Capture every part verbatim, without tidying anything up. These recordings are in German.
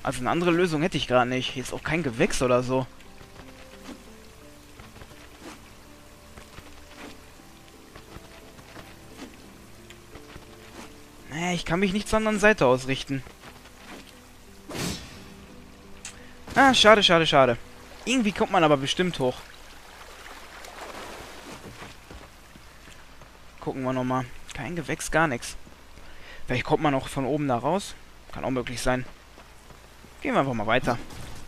Also eine andere Lösung hätte ich gerade nicht. Hier ist auch kein Gewächs oder so. Nee, ich kann mich nicht zur anderen Seite ausrichten. Ah, schade, schade, schade. Irgendwie kommt man aber bestimmt hoch. Gucken wir nochmal. Kein Gewächs, gar nichts. Vielleicht kommt man auch von oben da raus. Kann auch möglich sein. Gehen wir einfach mal weiter.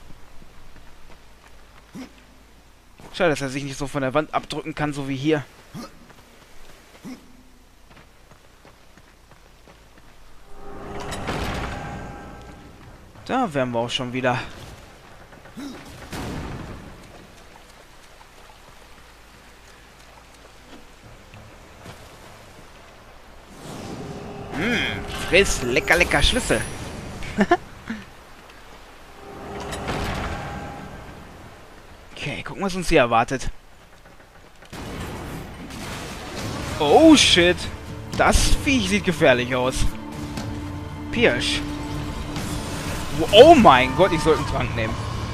Schade, dass er sich nicht so von der Wand abdrücken kann, so wie hier. Da wären wir auch schon wieder. Mmh, friss, lecker, lecker Schlüssel. Okay, gucken, was uns hier erwartet. Oh, shit. Das Viech sieht gefährlich aus. Pirsch. Oh mein Gott, ich sollte einen Trank nehmen.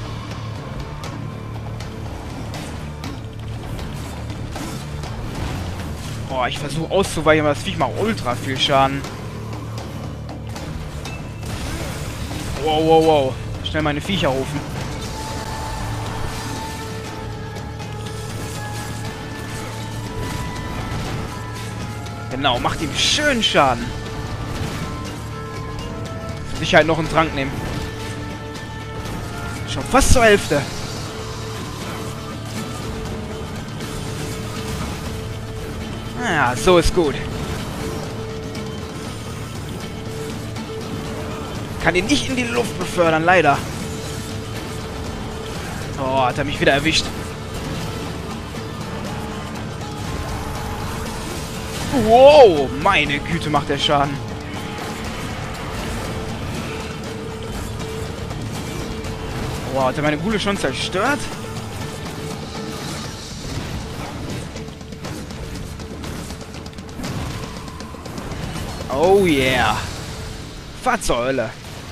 Oh, ich versuche auszuweichen, aber das Viech macht ultra viel Schaden. Wow, wow, wow. Schnell meine Viecher rufen. Genau, macht ihm schön Schaden. Zur Sicherheit noch einen Trank nehmen. Schon fast zur Hälfte. Ja, so ist gut. Kann ihn nicht in die Luft befördern, leider. Oh, hat er mich wieder erwischt. Wow, meine Güte, macht der Schaden. Wow, hat er meine Gule schon zerstört? Oh yeah. Fahr zur Hölle.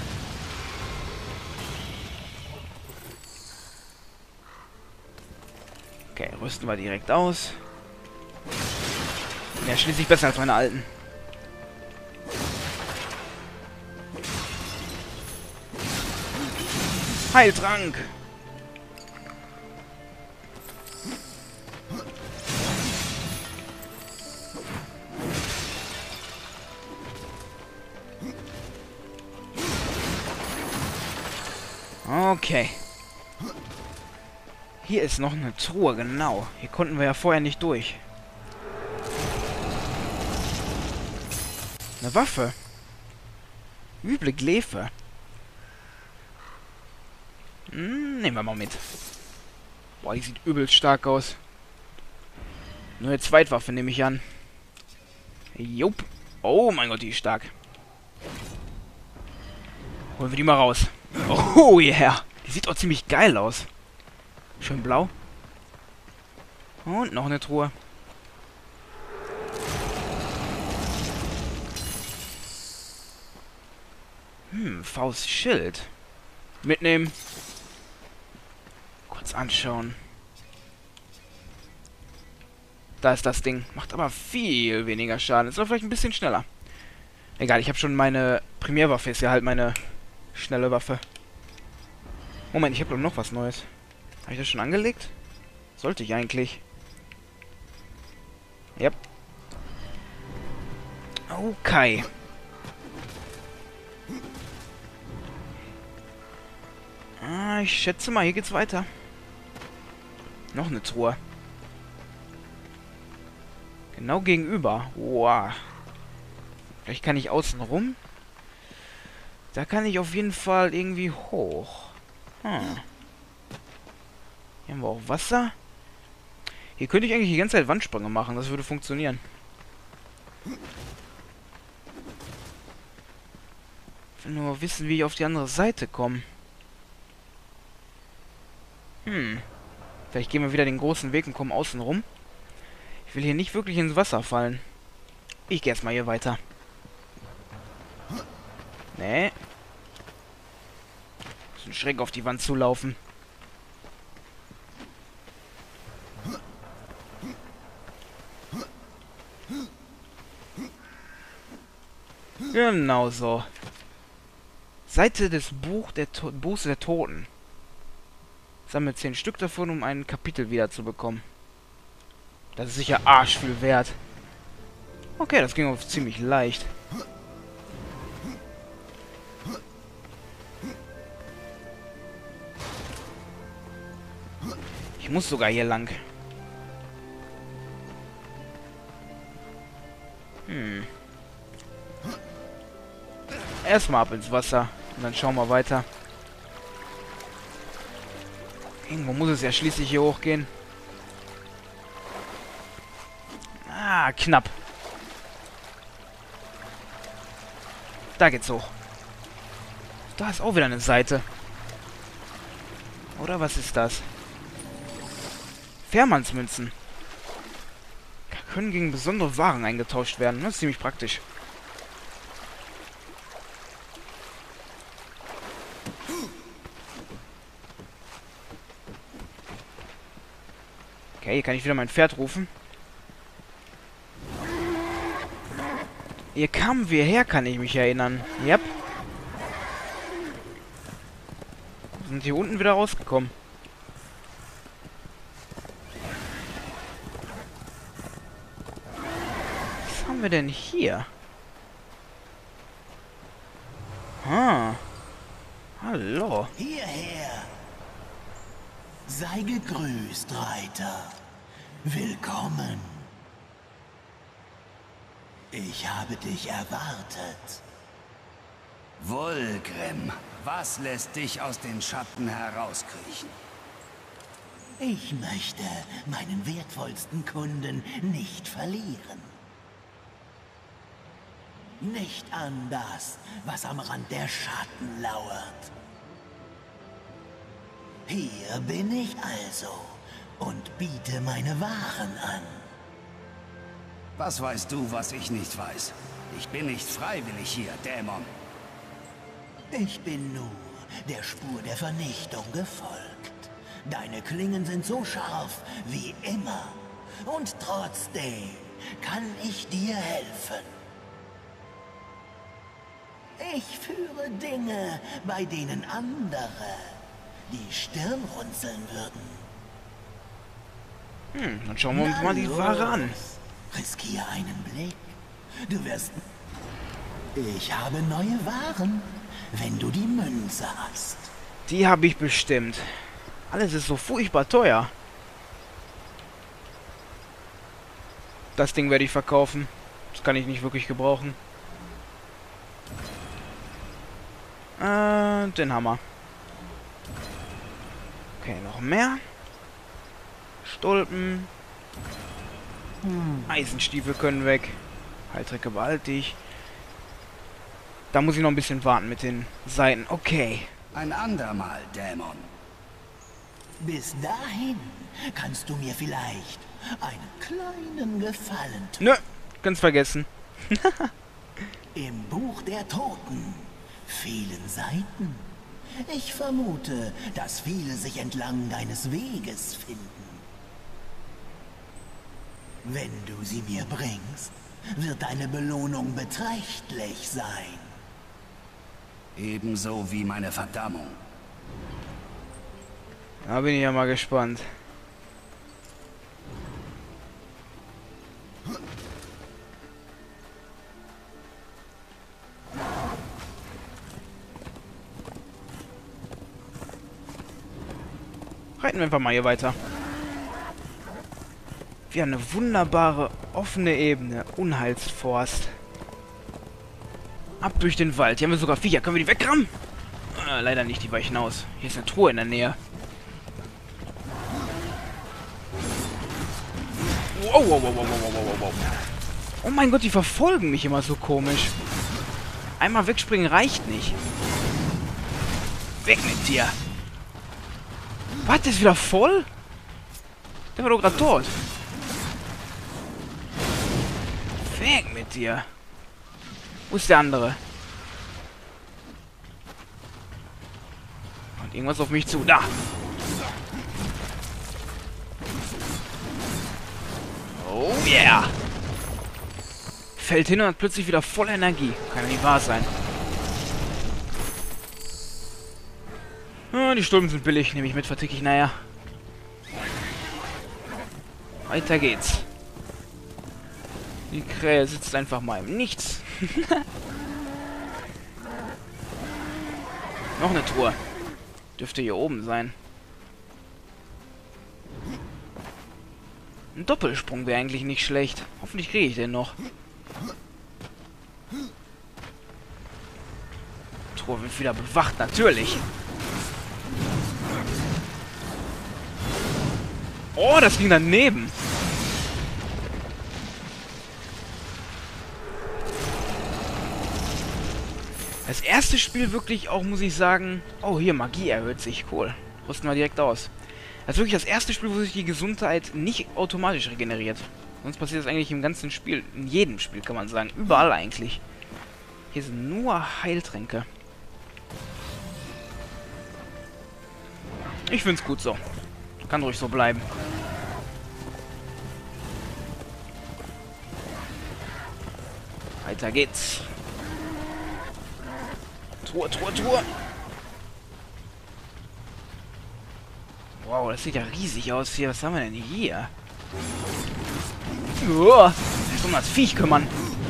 Okay, rüsten wir direkt aus. Ja, schließlich besser als meine alten. Heiltrank! Okay. Hier ist noch eine Truhe, genau. Hier konnten wir ja vorher nicht durch. Eine Waffe. Üble Glefe. Hm, nehmen wir mal mit. Boah, die sieht übelst stark aus. Nur eine Zweitwaffe nehme ich an. Jupp. Oh mein Gott, die ist stark. Holen wir die mal raus. Oh yeah. Die sieht auch ziemlich geil aus. Schön blau. Und noch eine Truhe. Hm, Faustschild. Mitnehmen. Kurz anschauen. Da ist das Ding. Macht aber viel weniger Schaden. Ist aber vielleicht ein bisschen schneller. Egal, ich habe schon meine Primärwaffe. Ist ja halt meine schnelle Waffe. Moment, ich habe noch was Neues. Habe ich das schon angelegt? Sollte ich eigentlich. Yep. Okay. Ah, ich schätze mal, hier geht's weiter. Noch eine Truhe. Genau gegenüber. Wow. Vielleicht kann ich außen rum. Da kann ich auf jeden Fall irgendwie hoch. Hm. Hier haben wir auch Wasser. Hier könnte ich eigentlich die ganze Zeit Wandsprünge machen. Das würde funktionieren. Ich will nur wissen, wie ich auf die andere Seite komme. Hm. Vielleicht gehen wir wieder den großen Weg und kommen außen rum. Ich will hier nicht wirklich ins Wasser fallen. Ich gehe erstmal hier weiter. Nee. schräg auf die Wand zulaufen. Genau so. Seite des Buch der to Buchs der Toten. Sammle zehn Stück davon, um ein Kapitel wieder zu bekommen. Das ist sicher arsch viel wert. Okay, das ging auf ziemlich leicht. Ich muss sogar hier lang. Hm. Erstmal ab ins Wasser. Und dann schauen wir weiter. Irgendwo muss es ja schließlich hier hochgehen. Ah, knapp. Da geht's hoch. Da ist auch wieder eine Seite. Oder was ist das? Fährmannsmünzen. Können gegen besondere Waren eingetauscht werden. Das ist ziemlich praktisch. Okay, hier kann ich wieder mein Pferd rufen. Hier kamen wir her, kann ich mich erinnern. Yep. Sind hier unten wieder rausgekommen. Was haben wir denn hier? Ah. Hallo. Hierher. Sei gegrüßt, Reiter. Willkommen. Ich habe dich erwartet. Wulgrim, was lässt dich aus den Schatten herauskriechen? Ich möchte meinen wertvollsten Kunden nicht verlieren. Nicht an das, was am Rand der Schatten lauert. Hier bin ich also und biete meine Waren an. Was weißt du, was ich nicht weiß? Ich bin nicht freiwillig hier, Dämon. Ich bin nur der Spur der Vernichtung gefolgt. Deine Klingen sind so scharf wie immer. Und trotzdem kann ich dir helfen. Ich führe Dinge, bei denen andere die Stirn runzeln würden. Hm, dann schauen wir uns mal die Ware an. Riskiere einen Blick. Du wirst... Ich habe neue Waren, wenn du die Münze hast. Die habe ich bestimmt. Alles ist so furchtbar teuer. Das Ding werde ich verkaufen. Das kann ich nicht wirklich gebrauchen. Äh, den Hammer. Okay, noch mehr. Stulpen. Eisenstiefel können weg. Haltrecke behalte ich. Da muss ich noch ein bisschen warten mit den Seiten. Okay. Ein andermal, Dämon. Bis dahin kannst du mir vielleicht einen kleinen Gefallen tun. Nö, ganz vergessen. Im Buch der Toten. Vielen Seiten. Ich vermute, dass viele sich entlang deines Weges finden. Wenn du sie mir bringst, wird deine Belohnung beträchtlich sein. Ebenso wie meine Verdammung. Da bin ich ja mal gespannt. Reiten wir einfach mal hier weiter. Wir haben eine wunderbare, offene Ebene. Unheilsforst. Ab durch den Wald. Hier haben wir sogar Viecher. Können wir die wegrammen? Äh, leider nicht, die weichen aus. Hier ist eine Truhe in der Nähe. Wow, wow, wow, wow, wow, wow, wow. Oh mein Gott, die verfolgen mich immer so komisch. Einmal wegspringen reicht nicht. Weg mit dir. Was, der ist wieder voll? Der war doch gerade tot. Weg mit dir. Wo ist der andere? Und irgendwas auf mich zu. Da! Oh yeah! Fällt hin und hat plötzlich wieder voll Energie. Kann ja nicht wahr sein. Ah, die Stulpen sind billig. Nehme ich mit, verticke ich nachher. Weiter geht's. Die Krähe sitzt einfach mal im Nichts. Noch eine Truhe. Dürfte hier oben sein. Ein Doppelsprung wäre eigentlich nicht schlecht. Hoffentlich kriege ich den noch. Truhe wird wieder bewacht, natürlich. Oh, das ging daneben. Das erste Spiel wirklich auch, muss ich sagen... Oh, hier, Magie erhöht sich. Cool. Rüsten wir direkt aus. Das ist wirklich das erste Spiel, wo sich die Gesundheit nicht automatisch regeneriert. Sonst passiert das eigentlich im ganzen Spiel. In jedem Spiel, kann man sagen. Überall eigentlich. Hier sind nur Heiltränke. Ich find's gut so. Kann ruhig so bleiben. Weiter geht's. Truhe, Truhe, Truhe. Wow, das sieht ja riesig aus hier. Was haben wir denn hier? Oh, erst um das Viech kümmern.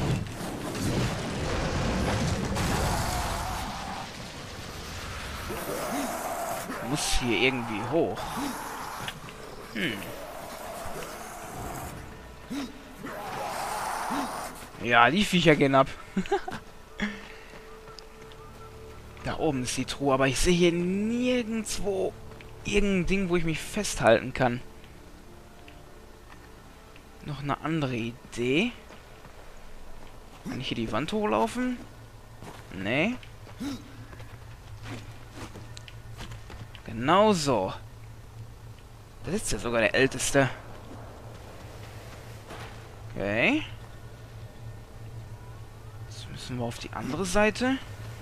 Muss hier irgendwie hoch. Hm. Ja, die Viecher gehen ab. Da oben ist die Truhe, aber ich sehe hier nirgendwo irgendein Ding, wo ich mich festhalten kann. Noch eine andere Idee. Kann ich hier die Wand hochlaufen? Nee. Genau so. Da sitzt ja sogar der Älteste. Okay. Jetzt müssen wir auf die andere Seite.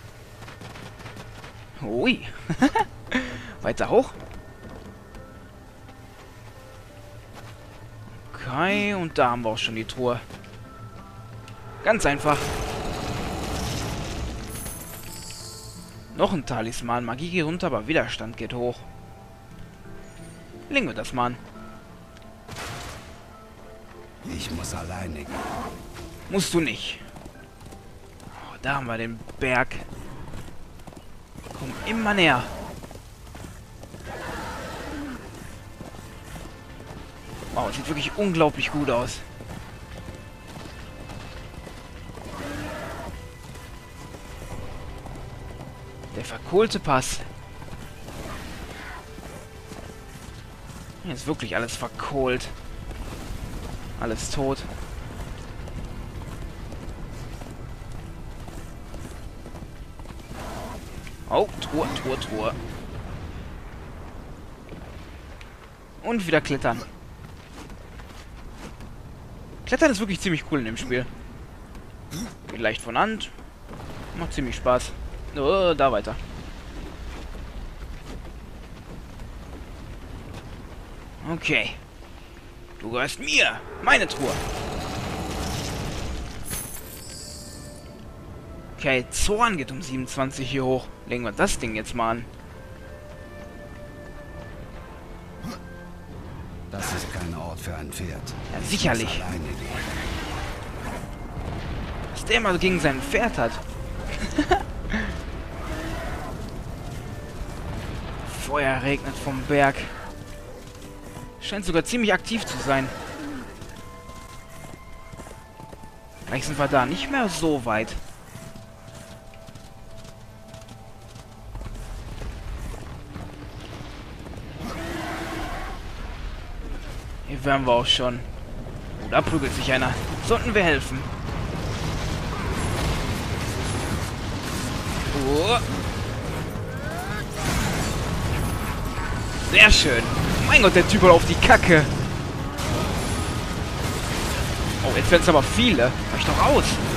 Ui. Weiter hoch. Okay, und da haben wir auch schon die Truhe. Ganz einfach. Noch ein Talisman. Magie geht runter, aber Widerstand geht hoch. Legen wir das mal an. Ich muss alleine gehen. Musst du nicht. Oh, da haben wir den Berg. Komm immer näher. Wow, sieht wirklich unglaublich gut aus. Der verkohlte Pass. Hier ist wirklich alles verkohlt. Alles tot. Oh, Truhe, Truhe, Truhe. Und wieder klettern. Klettern ist wirklich ziemlich cool in dem Spiel. Geht leicht von Hand. Macht ziemlich Spaß. Oh, da weiter. Okay. Du gehörst mir. Meine Truhe. Okay, Zorn geht um siebenundzwanzig hier hoch. Legen wir das Ding jetzt mal an. Das ist kein Ort für ein Pferd. Ja, sicherlich. Was der mal gegen sein Pferd hat. Feuer regnet vom Berg. Scheint sogar ziemlich aktiv zu sein. Vielleicht sind wir da nicht mehr so weit. Hier wären wir auch schon. Oh, da prügelt sich einer. Sollten wir helfen. Oh. Sehr schön. Mein Gott, der Typ hat auf die Kacke. Oh, jetzt werden es aber viele. Mach ich doch aus.